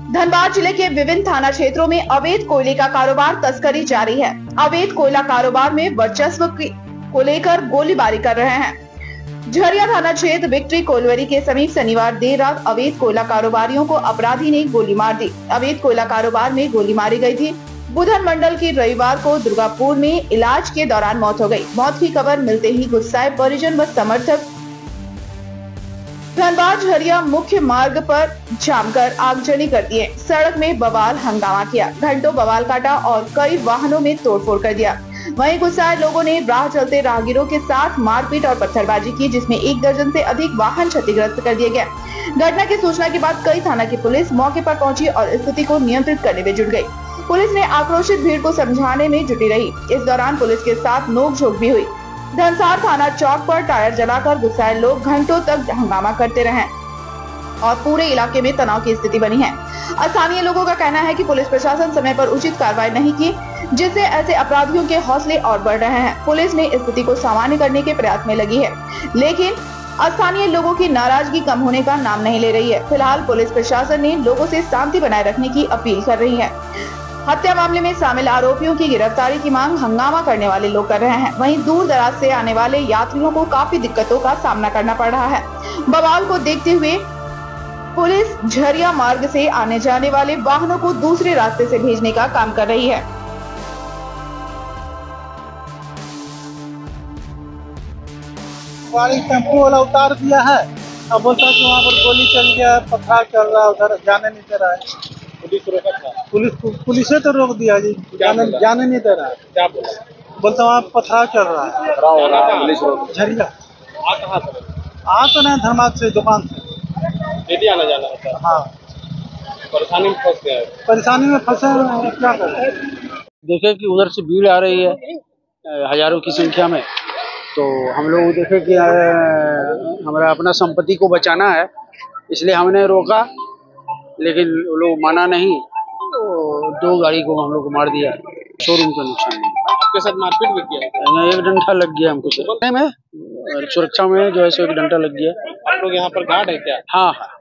धनबाद जिले के विभिन्न थाना क्षेत्रों में अवैध कोयले का कारोबार तस्करी जारी है। अवैध कोयला कारोबार में वर्चस्व को लेकर गोलीबारी कर रहे हैं। झरिया थाना क्षेत्र विक्ट्री कोलवरी के समीप शनिवार देर रात अवैध कोयला कारोबारियों को अपराधी ने गोली मार दी। अवैध कोयला कारोबार में गोली मारी गई थी। बुधन मंडल की रविवार को दुर्गापुर में इलाज के दौरान मौत हो गई। मौत की खबर मिलते ही गुस्साए परिजन व समर्थक धनबाद झरिया मुख्य मार्ग पर जमकर आगजनी कर दिए। सड़क में बवाल हंगामा किया, घंटों बवाल काटा और कई वाहनों में तोड़फोड़ कर दिया। वहीं गुस्साए लोगों ने राह चलते राहगीरों के साथ मारपीट और पत्थरबाजी की, जिसमें 1 दर्जन से अधिक वाहन क्षतिग्रस्त कर दिए गए। घटना की सूचना के बाद कई थाना की पुलिस मौके पर पहुंची और स्थिति को नियंत्रित करने में जुट गई। पुलिस ने आक्रोशित भीड़ को समझाने में जुटी रही। इस दौरान पुलिस के साथ नोकझोंक भी हुई। धनसार थाना चौक पर टायर जलाकर गुस्साए लोग घंटों तक हंगामा करते रहे और पूरे इलाके में तनाव की स्थिति बनी है। स्थानीय लोगों का कहना है कि पुलिस प्रशासन समय पर उचित कार्रवाई नहीं की, जिससे ऐसे अपराधियों के हौसले और बढ़ रहे हैं। पुलिस ने स्थिति को सामान्य करने के प्रयास में लगी है, लेकिन स्थानीय लोगों की नाराजगी कम होने का नाम नहीं ले रही है। फिलहाल पुलिस प्रशासन ने लोगों से शांति बनाए रखने की अपील कर रही है। हत्या मामले में शामिल आरोपियों की गिरफ्तारी की मांग हंगामा करने वाले लोग कर रहे हैं। वहीं दूर दराज से आने वाले यात्रियों को काफी दिक्कतों का सामना करना पड़ रहा है। बवाल को देखते हुए पुलिस झरिया मार्ग से आने जाने वाले वाहनों को दूसरे रास्ते से भेजने का काम कर रही है। टेम्पो वाला उतार दिया है, अब बोलता है कि वहाँ पर गोली चल गया है, पथराव चल रहा है, उधर जाने नहीं दे रहा है। पुलिस रोका था? पुलिस तो रोक दिया जी, जाने नहीं दे रहा है। क्या बोला? बोलता वहाँ पथराव चल रहा है। पुलिस रोक झरिया। तो नहीं, धनबाद से दुकान से डेली आना जाना होता है। हाँ, परेशानी में फंस गया है। परेशानी में फंसे क्या करें। देखे कि उधर से भीड़ आ रही है हजारों की संख्या में, तो हम लोग देखे कि हमारा अपना संपत्ति को बचाना है, इसलिए हमने रोका, लेकिन वो लोग माना नहीं, तो 2 गाड़ी को हम लोग को मार दिया। शोरूम का नुकसान नहीं। आपके साथ मारपीट भी किया? 1 डंडा लग गया हमको। में सुरक्षा में जो है सो 1 डंडा लग गया। आप लोग यहाँ पर गार्ड है क्या? हाँ।